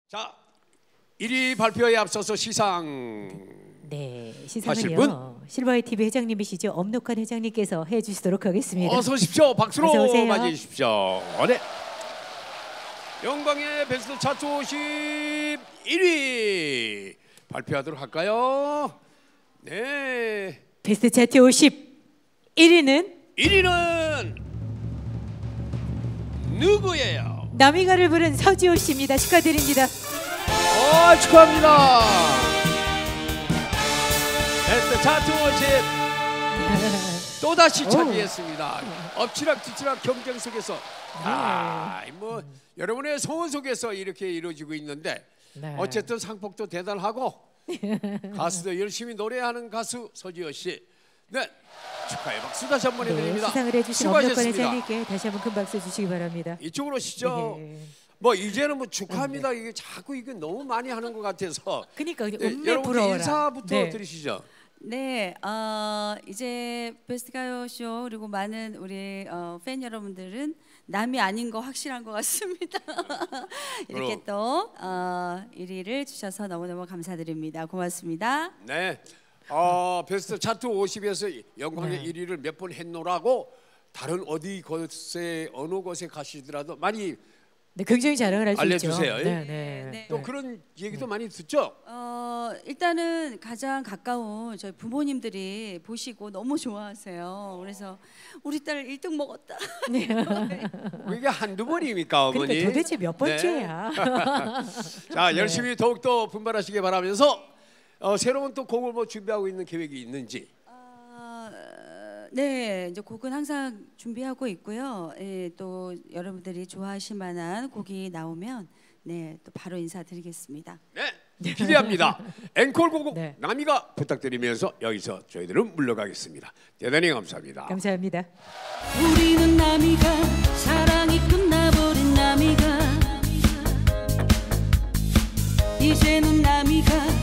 자, 1위 발표에 앞서서 시상. 네, 하실 시상은요. 실버의 TV 회장님이시죠. 엄록한 회장님께서 해주시도록 하겠습니다. 어서 오십시오. 박수로 어서 오세요. 맞이해 주십시오. 네. 영광의 베스트 차트 51위 발표하도록 할까요? 네. 베스트 차트 51위는 1위는 누구예요? 나미가를 부른 서지호 씨입니다. 축하드립니다. 축하합니다. 베스트 차트 50 또다시 차지했습니다. 엎치락뒤치락 경쟁 속에서 뭐 여러분의 소원 속에서 이렇게 이루어지고 있는데 네. 어쨌든 상복도 대단하고 가수도 열심히 노래하는 가수 서지호 씨. 네, 축하의 박수 다시 한번 해드립니다. 시상을 해주신 엄록한 수고하셨습니다. 회장님께 다시 한번 큰 박수 주시기 바랍니다. 이쪽으로 오시죠. 네. 뭐 이제는 뭐 축하합니다. 이게 자꾸 이게 너무 많이 하는 것 같아서. 그러니까 여러분 음매 부러워라. 인사부터 네. 드리시죠. 네, 이제 베스트 가요쇼 그리고 많은 우리 팬 여러분들은 남이 아닌 거 확실한 것 같습니다. 이렇게 또 1위를 주셔서 너무너무 감사드립니다. 고맙습니다. 네, 베스트 차트 50에서 영광의 1위를 몇 번 했노라고 다른 어디 곳에 어느 곳에 가시더라도 많이 네, 굉장히 자랑을 할 수 있죠. 알려주세요. 네. 또 그런 얘기도 많이 듣죠. 일단은 가장 가까운 저희 부모님들이 보시고 너무 좋아하세요. 그래서 우리 딸 1등 먹었다. 이게 한두 번입니까, 어머니? 그러니까 도대체 몇 번째야? 자, 열심히 더욱더 분발하시기 바라면서 새로운 또 곡을 뭐 준비하고 있는 계획이 있는지. 네, 이제 곡은 항상 준비하고 있고요. 예, 또 여러분들이 좋아하실 만한 곡이 나오면 또 바로 인사드리겠습니다. 네, 기대합니다. 앵콜곡 네. 나미가 부탁드리면서 여기서 저희들은 물러가겠습니다. 대단히 감사합니다. 감사합니다. 우리는 나미가 사랑이 끝나버린 나미가 이제는 나미가